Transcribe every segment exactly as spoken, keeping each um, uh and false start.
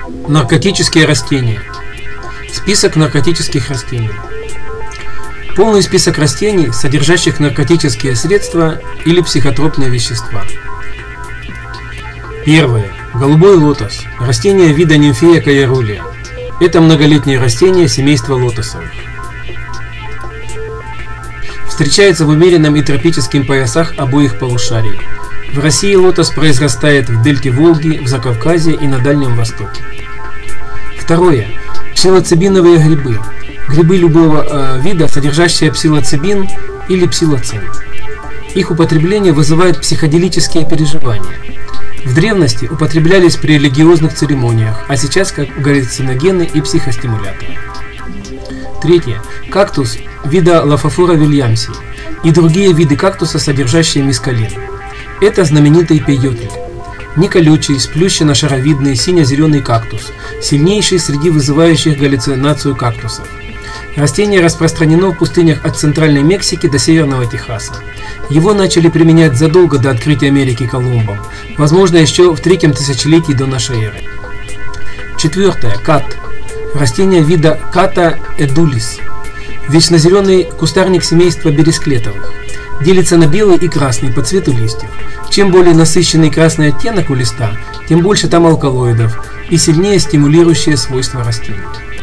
Наркотические растения. Список наркотических растений. Полный список растений, содержащих наркотические средства или психотропные вещества. Первое. Голубой лотос. Растение вида нимфея каерулия. Это многолетнее растение семейства лотосовых. Встречается в умеренном и тропических поясах обоих полушарий. В России лотос произрастает в дельте Волги, в Закавказье и на Дальнем Востоке. Второе. Псилоцибиновые грибы. Грибы любого э, вида, содержащие псилоцибин или псилоцин. Их употребление вызывает психоделические переживания. В древности употреблялись при религиозных церемониях, а сейчас как галлюциногены и психостимуляторы. Третье. Кактус вида Лафофора вильямси и другие виды кактуса, содержащие мескалин. Это знаменитый пейотль. Неколючий, сплющенно-шаровидный, сине-зеленый кактус, сильнейший среди вызывающих галлюцинацию кактусов. Растение распространено в пустынях от Центральной Мексики до Северного Техаса. Его начали применять задолго до открытия Америки Колумбом, возможно, еще в третьем тысячелетии до нашей эры. Четвертое. Кат. Растение вида Ката эдулис. Вечнозеленый кустарник семейства бересклетовых. Делится на белый и красный по цвету листьев. Чем более насыщенный красный оттенок у листа, тем больше там алкалоидов и сильнее стимулирующие свойства растения.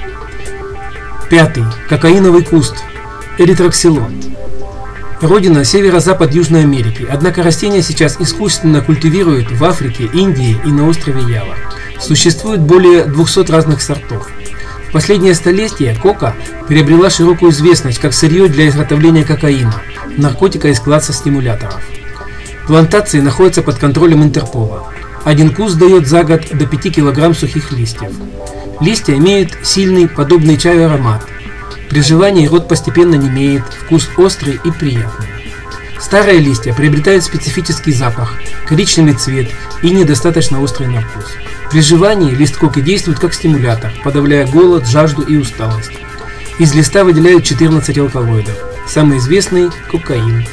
Пятый. Кокаиновый куст. Эритроксилон. Родина северо-запад Южной Америки, однако растение сейчас искусственно культивируют в Африке, Индии и на острове Ява. Существует более двухсот разных сортов. В последнее столетие кока приобрела широкую известность как сырье для изготовления кокаина, наркотика из класса стимуляторов. Плантации находятся под контролем Интерпола. Один куст дает за год до пяти килограмм сухих листьев. Листья имеют сильный, подобный чаю аромат. При жевании рот постепенно немеет, вкус острый и приятный. Старые листья приобретают специфический запах, коричневый цвет и недостаточно острый на вкус. При жевании лист коки действует как стимулятор, подавляя голод, жажду и усталость. Из листа выделяют четырнадцать алкалоидов. Самый известный – кокаин.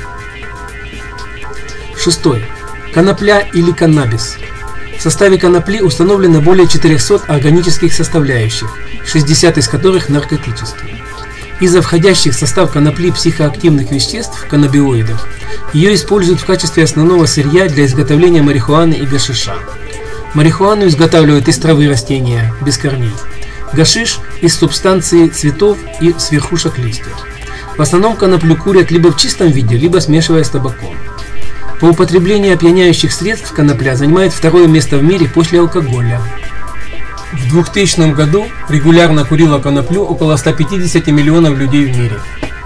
Шестое. Конопля или каннабис. В составе конопли установлено более четырехсот органических составляющих, шестьдесят из которых наркотические. Из-за входящих в состав конопли психоактивных веществ, каннабиоидов, ее используют в качестве основного сырья для изготовления марихуаны и гашиша. Марихуану изготавливают из травы растения, без корней. Гашиш – из субстанции цветов и с верхушек листьев. В основном коноплю курят либо в чистом виде, либо смешивая с табаком. По употреблению опьяняющих средств конопля занимает второе место в мире после алкоголя. В двухтысячном году регулярно курило коноплю около ста пятидесяти миллионов людей в мире.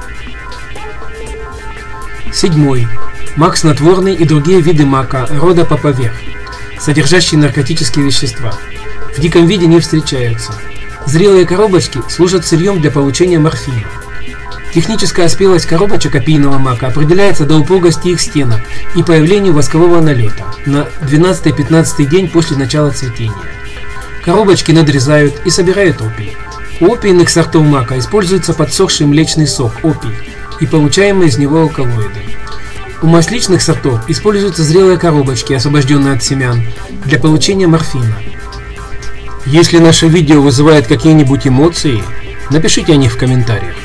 Седьмой. Мак снотворный и другие виды мака рода папавер, содержащие наркотические вещества. В диком виде не встречаются. Зрелые коробочки служат сырьем для получения морфина. Техническая спелость коробочек опийного мака определяется до упругости их стенок и появлению воскового налета на двенадцатый-пятнадцатый день после начала цветения. Коробочки надрезают и собирают опий. У опийных сортов мака используется подсохший млечный сок, опий, и получаемые из него алкалоиды. У масличных сортов используются зрелые коробочки, освобожденные от семян, для получения морфина. Если наше видео вызывает какие-нибудь эмоции, напишите о них в комментариях.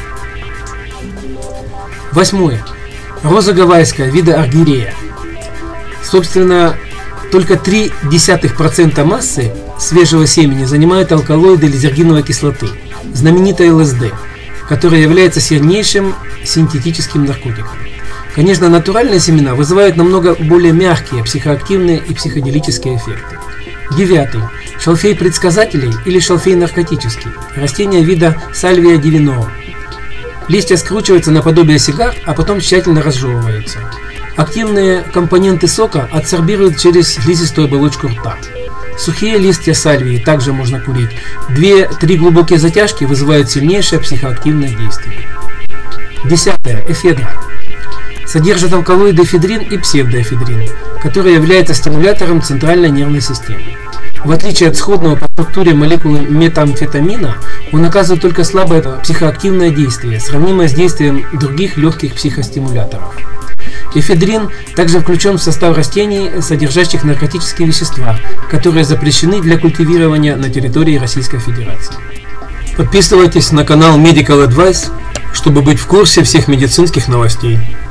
Восьмое. Роза гавайская вида аргирея. Собственно, только три десятых процента массы свежего семени занимают алкалоиды лизергиновой кислоты, знаменитая эл эс дэ, которая является сильнейшим синтетическим наркотиком. Конечно, натуральные семена вызывают намного более мягкие психоактивные и психоделические эффекты. Девятый. Шалфей предсказателей или шалфей наркотический. Растение вида Сальвия дивиноrum. Листья скручиваются наподобие сигар, а потом тщательно разжевываются. Активные компоненты сока адсорбируют через слизистую оболочку рта. Сухие листья сальвии также можно курить. две-три глубокие затяжки вызывают сильнейшее психоактивное действие. Десятое. Эфедра. Содержит алкалоиды эфедрин и псевдоэфедрин, который является стимулятором центральной нервной системы. В отличие от сходного по структуре молекулы метамфетамина, он оказывает только слабое психоактивное действие, сравнимое с действием других легких психостимуляторов. Эфедрин также включен в состав растений, содержащих наркотические вещества, которые запрещены для культивирования на территории Российской Федерации. Подписывайтесь на канал Medical Advice, чтобы быть в курсе всех медицинских новостей.